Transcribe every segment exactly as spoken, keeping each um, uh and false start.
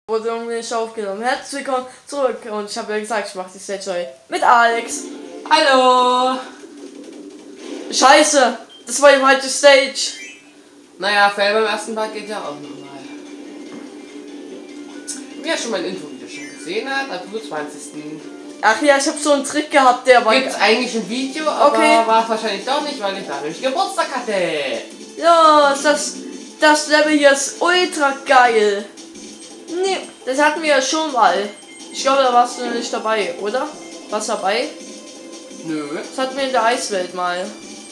Wurde irgendwie nicht aufgenommen. Herzlich willkommen zurück. Und ich habe ja gesagt, ich mache die Stage neu. Mit Alex. Hallo! Scheiße! Das war die falsche Stage. Naja, Fail beim ersten Tag geht ja auch nochmal. Wer schon mein Intro-Video schon gesehen hat, am fünfundzwanzigsten Ach ja, ich habe so einen Trick gehabt, der war... Gibt's eigentlich ein Video, aber okay. War es wahrscheinlich doch nicht, weil ich dadurch Geburtstag hatte. Ja, das, das Level hier ist ultra geil. Nee, das hatten wir ja schon mal. Ich glaube, da warst du nicht dabei, oder? Warst du dabei? Nö. Das hatten wir in der Eiswelt mal.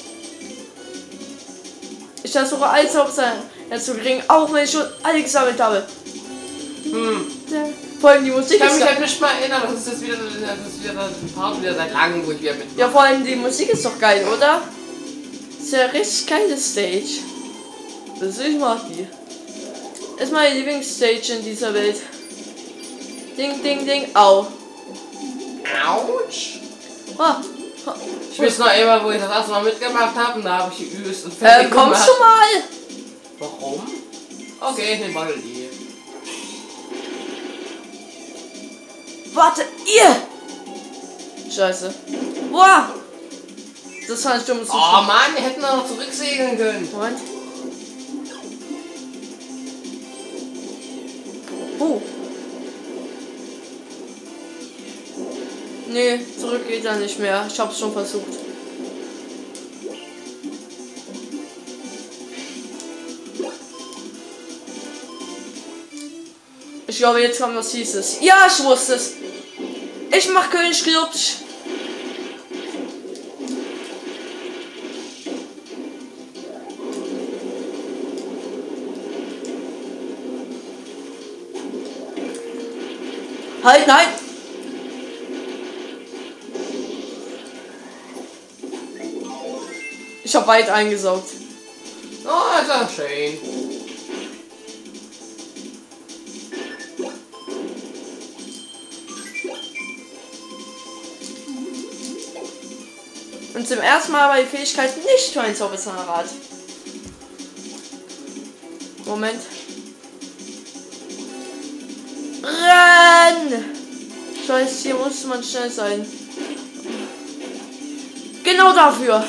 Ich versuche alles auf sein zu kriegen, auch wenn ich schon alle gesammelt habe. Hm. Vor allem die Musik Ich kann ist mich doch... halt nicht mal erinnern, das ist jetzt wieder, das ist wieder ein Part wieder seit langem, wo ich wieder mitmache. Ja, vor allem die Musik ist doch geil, oder? Das ist ja eine richtig geile Stage. Das ich mag die. Ist meine Lieblingsstage in dieser Welt. Ding, ding, ding. Au. Autsch. Oh. Ich weiß noch immer, wo ich das erste Mal mitgemacht habe und da habe ich die übelst und Äh, kommst du mal? Warum? Okay, ich nehme Bottle die. Warte, ihr! Scheiße. Boah! Das fand ich dumm. Oh Mann, wir hätten noch zurücksegeln können. Moment. Oh. Nee, zurück geht er nicht mehr. Ich hab's schon versucht. Ich glaube, jetzt kommt was Süßes. Ja, ich wusste es. Ich mach König Glubsch. Halt, nein! Ich hab weit eingesaugt. Oh, ist das schön. Und zum ersten Mal war die Fähigkeit nicht für ein Zauberzahnrad. Moment. Renn! Scheiße, hier muss man schnell sein. Genau dafür.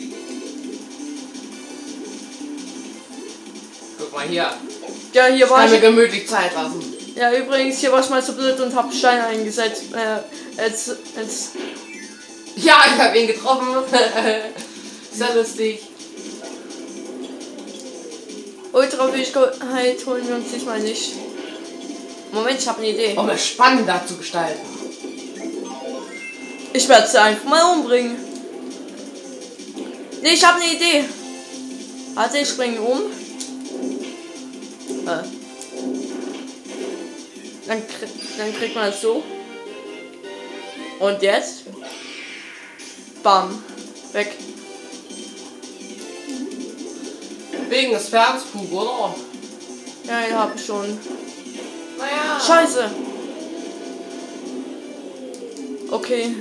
Guck mal hier. Ja, hier war Kann mir ich. gemütlich Zeit lassen. Ja, übrigens, hier war ich mal so blöd und hab Steine eingesetzt. Äh, jetzt, jetzt. Ja, ich habe ihn getroffen. Ist ja lustig. Ultra-Fähigkeit holen wir uns diesmal nicht. Moment, ich habe eine Idee. Um es spannender zu gestalten. Ich werde sie einfach mal umbringen. Nee, ich habe eine Idee. Warte, ich springe um. Äh. Dann, krieg, dann kriegt man es so. Und jetzt? Bam. Weg. Wegen des Fernsbuch, oder? Ja, ich habe schon. Naja. Scheiße. Okay.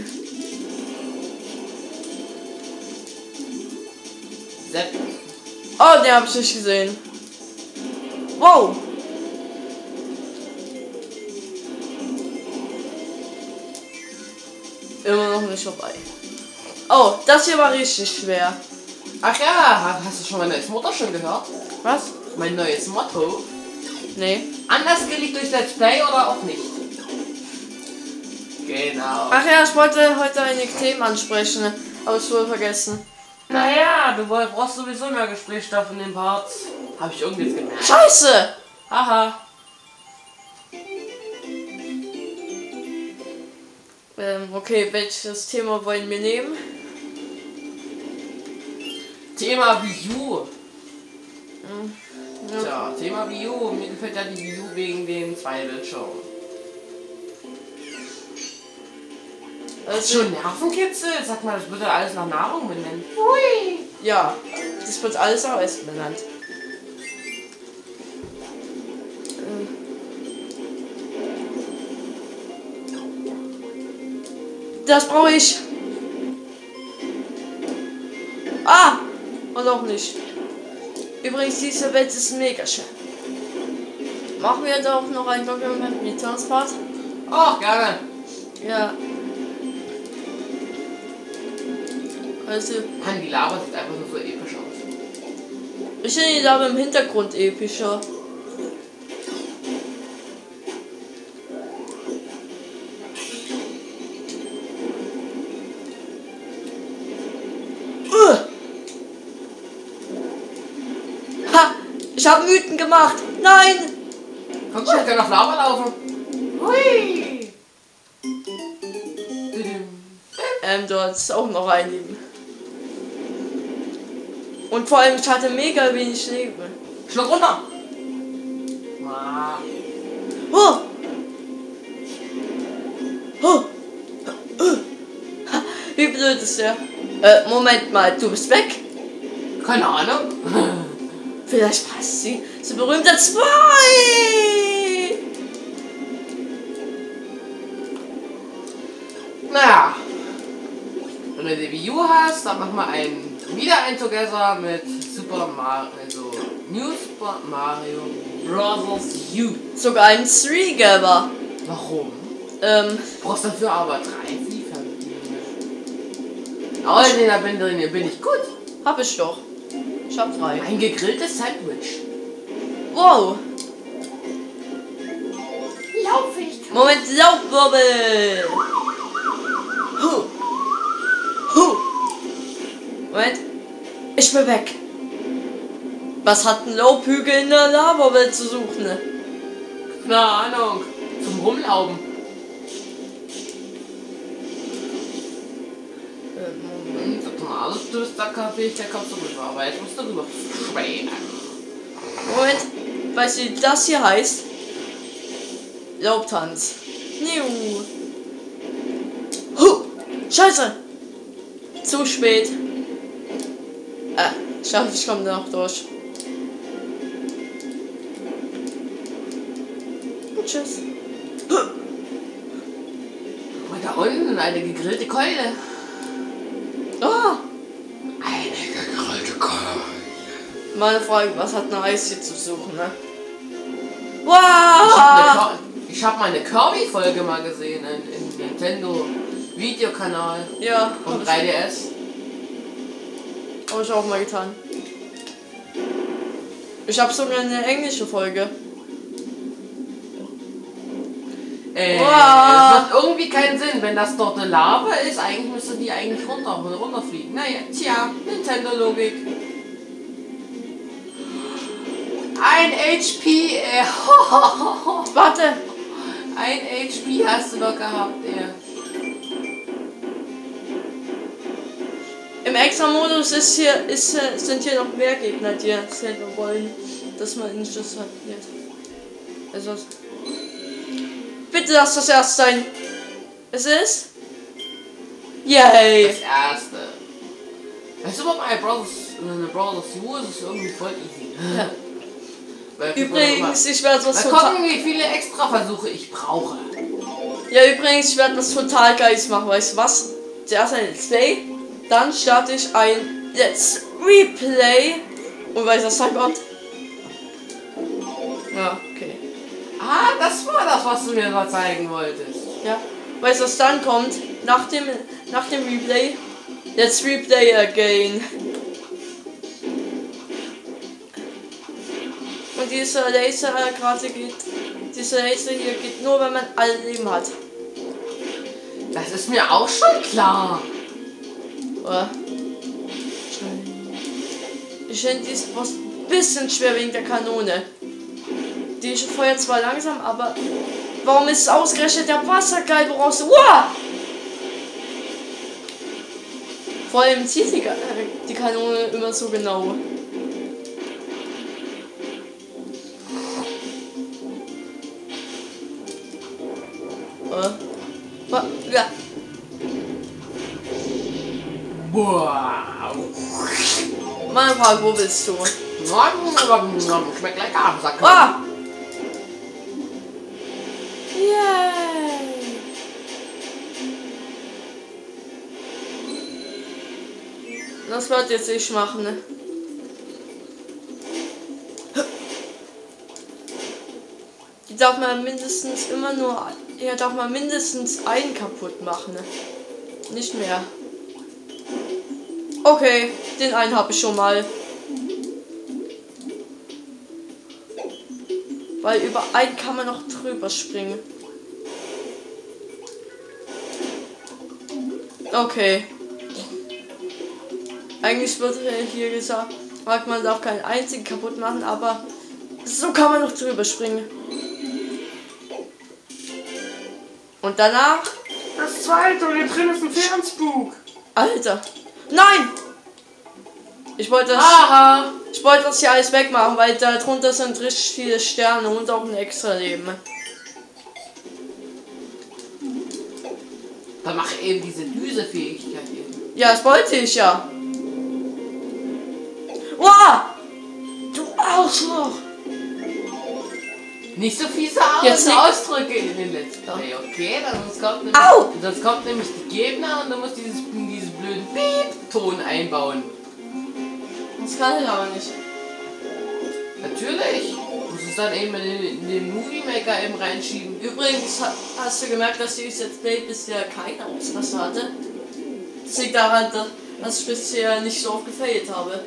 Sepp. Oh, den habe ich nicht gesehen. Wow. Immer noch nicht vorbei. Oh, das hier war richtig schwer. Ach ja, hast du schon mein neues Motto schon gehört? Was? Mein neues Motto? Nee. Anders gelegt durch Let's Play oder auch nicht? Genau. Ach ja, ich wollte heute einige Themen ansprechen, aber ich wurde vergessen. Naja, du brauchst sowieso mehr Gesprächsstoff in den Parts. Hab ich irgendwie jetzt gemerkt. Scheiße! Haha. Ähm, okay, welches Thema wollen wir nehmen? Thema Wii U. Hm. Tja, Thema Wii U. Mir gefällt ja die Wii U wegen dem zwei Bildschirm. Also, Schon Nervenkitzel? Sag mal, das wird ja alles nach Nahrung benennen. Hui! ja, das wird alles auch Essen benannt. Das brauche ich. Ah! Und auch nicht. Übrigens, diese Welt ist mega schön. Machen wir da auch noch ein Document Returns Part? Oh, gerne. Ja. Also. Mann, die Lava sieht einfach nur so episch aus. Ich finde die Lava im Hintergrund epischer. Uh. Ha! Ich habe Mythen gemacht! Nein! Guck mal, ich kann auf Lava laufen. Hui! Ähm, dort ist auch noch ein Leben. Und vor allem, ich hatte mega wenig Leben. Schluck runter! Ah. Oh! Oh! Wie blöd ist der? Äh, Moment mal, du bist weg? Keine Ahnung. Vielleicht passt sie zu berühmter zwei! Naja. Wenn du die Wii U hast, dann machen wir ein, wieder ein Together mit Super Mario, also New Super Mario Bros. U. Sogar ein Three-Gaber. Warum? Ähm, Du brauchst dafür aber drei Lieferdienste. Aber in der bin drin, bin ich gut. hab ich doch. Ich hab drei. Ein gegrilltes Sandwich. Wow! Laufig. Moment, Laubwirbel! Huh. Huh. Moment. Ich bin weg. Was hat ein Laubhügel in der Lavawelt zu suchen? Ne? Keine Ahnung. Zum Rumlauben. Ähm, Das ist alles Düsterkaffee, der kommt so rüber. Aber jetzt musst du rüber schweben. Moment. Weißt du, wie das hier heißt? Laubtanz. Niu. Huh. Scheiße. Zu spät. Ah, ich dachte, ich komme da noch durch. Und tschüss. Und da unten eine gegrillte Keule. Ah, Eine gegrillte Keule. meine Frage, was hat eine Eis hier zu suchen, ne? Ich Wow! habe hab mal eine Kirby-Folge mal gesehen in, in Nintendo Videokanal Ja, vom hab drei D S. ich, hab ich auch mal getan. Ich habe sogar eine englische Folge. Äh, Wow. Das macht irgendwie keinen Sinn, wenn das dort eine Lava ist, eigentlich müsste die eigentlich runter, runterfliegen. Naja, tja, Nintendo-Logik. Ein H P, äh, Warte! ein H P hast du doch gehabt, ey. Im Extra-Modus ist hier, ist, äh, sind hier noch mehr Gegner, die selber wollen, dass man in Schuss hat. Jetzt. Also, bitte lass das erst sein. Es ist? Yay! Das erste. Weißt du, bei My Brothers, äh, Brothers U ist es irgendwie voll easy. Ja. Weil- Übrigens, ich werde was Mal total. gucken, wie viele Extra-Versuche ich brauche. Ja, übrigens, ich werde was total Geiles machen. Weißt du was? Zuerst ein Let's Play, dann starte ich ein Let's Replay. Und weißt du, was dann kommt? Ja, okay. Ah, das war das, was du mir mal zeigen wolltest. Ja. Weißt du, was dann kommt? Nach dem, nach dem Replay. Let's Replay again. Und dieser Laser gerade geht. Dieser Laser hier geht nur, wenn man alle Leben hat. Das ist mir auch schon klar. Oder? Ich finde diesen Boss ein bisschen schwer wegen der Kanone. Die feuert zwar langsam, aber warum ist ausgerechnet der Wassergeil raus? Wow! Vor allem zieht die, die Kanone immer so genau. Äh. Ja. Wow. Meine Frage, wo bist du? Schmeckt lecker, sag mal. Ah! Yay! Das wird jetzt ich machen, ne? darf man mindestens immer nur, ja, darf man mindestens einen kaputt machen. Nicht mehr. Okay, den einen habe ich schon mal. Weil über einen kann man noch drüber springen. Okay. Eigentlich wird hier gesagt, man darf keinen einzigen kaputt machen, aber so kann man noch drüber springen. Und danach Das zweite und hier drin ist ein Fernspuk. Alter. Nein! Ich wollte das, Aha. ich wollte das hier alles wegmachen, weil da drunter sind richtig viele Sterne und auch ein extra Leben. Dann mach eben diese Düsefähigkeit eben. Ja, das wollte ich ja. Wow! Du Arschloch! Nicht so fiese Jetzt nicht. Ausdrücke in den letzten Play, okay? Sonst kommt, nämlich, Au! sonst kommt nämlich die Gegner und du musst dieses, diesen blöden Piep-Ton einbauen. Das kann ich aber nicht. Natürlich. Du musst es dann eben in den, in den Movie Maker eben reinschieben. Übrigens ha- hast du gemerkt, dass dieses Let's Play bisher keine Ausraster hatte. Das liegt daran, dass dass ich bisher nicht so oft gefailt habe.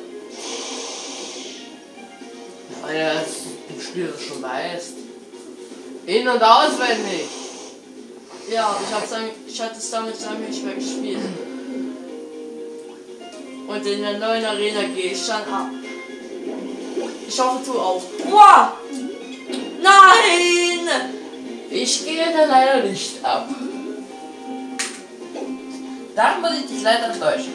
Weil ja, das im Spiel das schon weißt. In- und auswendig. Ja, aber ich, hab's dann, ich hatte es damit lange nicht mehr gespielt. Und in der neuen Arena gehe ich dann ab. Ich hoffe, du auch. Wow! Nein! Ich gehe da leider nicht ab. Da muss ich dich leider enttäuschen.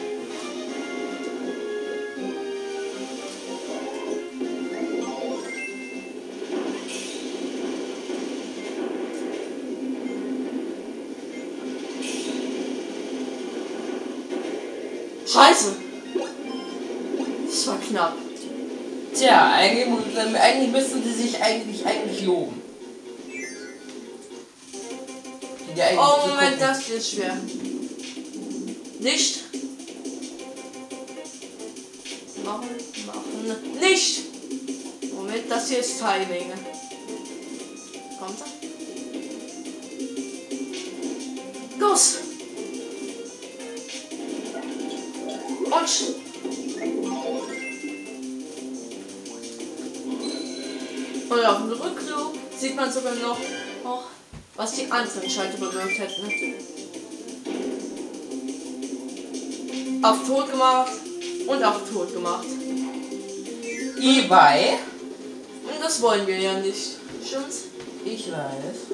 Scheiße! Das war knapp. Tja, eigentlich, muss- eigentlich müssten sie sich eigentlich eigentlich loben. Die eigentlich Oh so Moment, gucken. das hier ist schwer. Nicht. Machen, machen. Nicht! Moment, das hier ist Timing. Kommt er? Los! Und sch- Und auf dem Rückflug sieht man sogar noch, noch was die anderen Schalter bewirkt hätten. Auf tot gemacht und auf tot gemacht. E-Bye. Und das wollen wir ja nicht. Stimmt's? Ich weiß.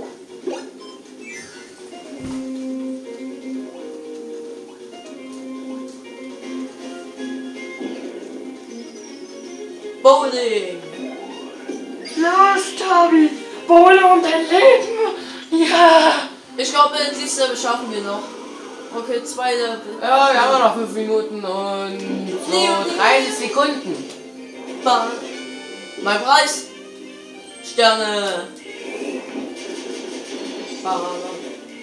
Bowling! Los, Tabi! Bowle um dein Leben! Ja! Ich glaube, dieses Level schaffen wir noch. Okay, zwei Level. Ja, wir haben noch fünf Minuten und so dreißig Sekunden. Bam. Mein Preis! Sterne! Bam, bam, bam.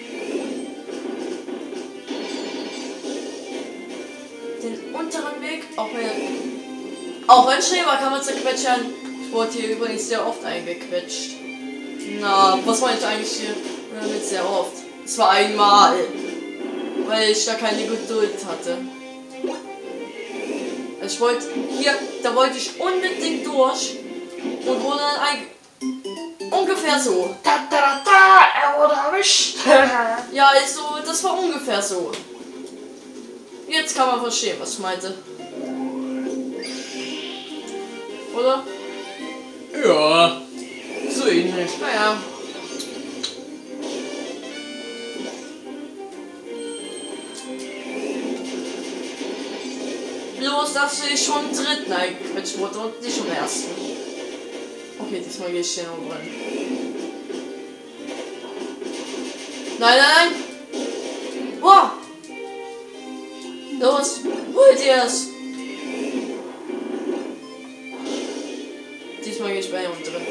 Den unteren Weg, auch wenn. Auch wenn Schreber kann man zerquetschen. Ich wurde hier übrigens sehr oft eingequetscht. Na, was meine ich eigentlich hier damit sehr oft? Es war einmal, weil ich da keine Geduld hatte. Also ich wollte hier, da wollte ich unbedingt durch und wurde dann ein, ungefähr so. Da, da, da, da, er wurde erwischt. Ja, also das war ungefähr so. Jetzt kann man verstehen, was ich meinte. Oder? Ja, so ähnlich. Naja. Bloß, dass ich schon im dritten eingequetscht wurde und nicht im ersten. Okay, diesmal gehe ich hier noch rein. Nein, nein, nein! Boah! Los, hol dir es! Diesmal gehe ich bei ihm drin.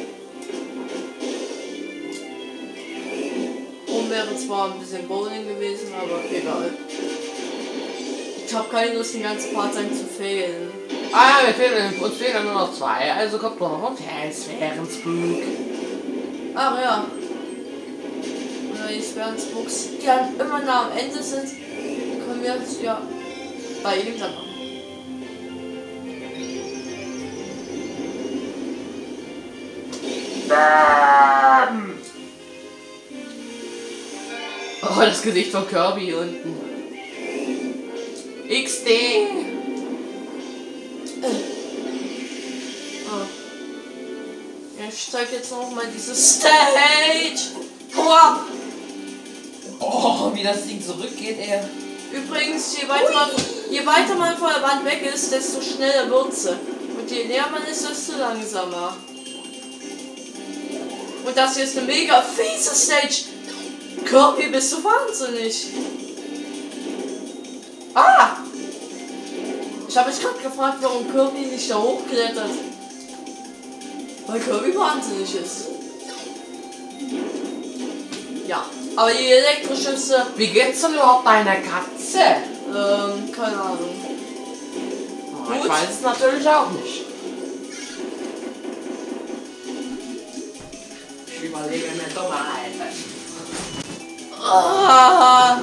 Oben wäre zwar ein bisschen Bowling gewesen, aber egal. Ich habe keine Lust, den ganzen Part lang zu fehlen. Ah, wir fehlen, uns fehlen nur noch zwei, also kommt doch noch ein Sphärenspuk. Ach ja. Oder die Sperrensbuchs, die halt immer nah am Ende sind, können wir jetzt ja bei ihm dann machen. Bam! Oh, das Gesicht von Kirby unten. X D! Oh. Ich zeig jetzt noch mal diese Stage. Boah. Oh, wie das Ding zurückgeht, ey. Übrigens, je weiter, man, je weiter man von der Wand weg ist, desto schneller wird sie. Und je näher man ist, desto langsamer. Und das hier ist eine mega fiese Stage. Kirby, bist du wahnsinnig? Ah! Ich habe mich gerade gefragt, warum Kirby nicht da hochklettert. Weil Kirby wahnsinnig ist. Ja, aber die Elektroschüsse. Wie geht's denn überhaupt deiner Katze? Ähm, keine Ahnung. Oh, ich weiß es natürlich auch nicht. Ich überlege mir Dummheiten. Ah!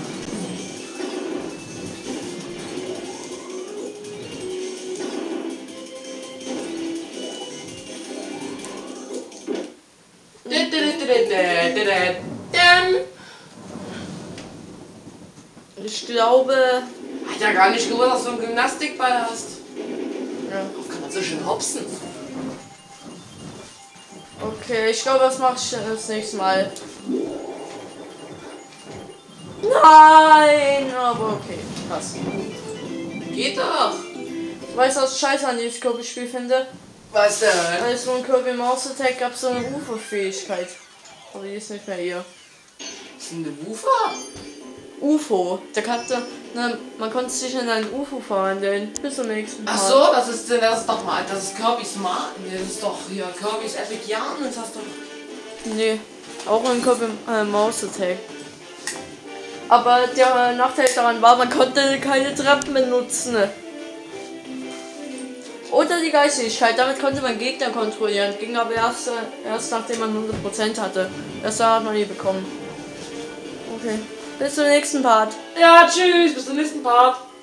Ich glaube. Hat ja gar nicht gewusst, dass du einen Gymnastikball hast. Ja. Warum kann man so schön hopsen? Okay, ich glaube, das mache ich das nächste Mal. Nein! Aber okay, passt. Geht doch. Weißt du, was ich scheiße an diesem Kirby-Spiel finde? Was denn? Bei so einem Kirby Mouse Attack gab es so eine U F O-Fähigkeit. Aber die ist nicht mehr hier. Ist denn eine Woofer? U F O. Der kannte, ne, man konnte sich in einen U F O verwandeln. Bis zum nächsten Mal. Ach so, das ist, das ist doch mal, das ist Kirby's Mar, das ist doch hier Kirby's Epic Yarn, das hast du. Nee, auch ein Kirby äh, Mouse Attack. Aber der Nachteil daran war, man konnte keine Treppen benutzen. Oder die Geistigkeit, damit konnte man Gegner kontrollieren. Ging aber erst, erst nachdem man hundert Prozent hatte. Erst da hat man die bekommen. Okay, bis zum nächsten Part. Ja, tschüss, bis zum nächsten Part.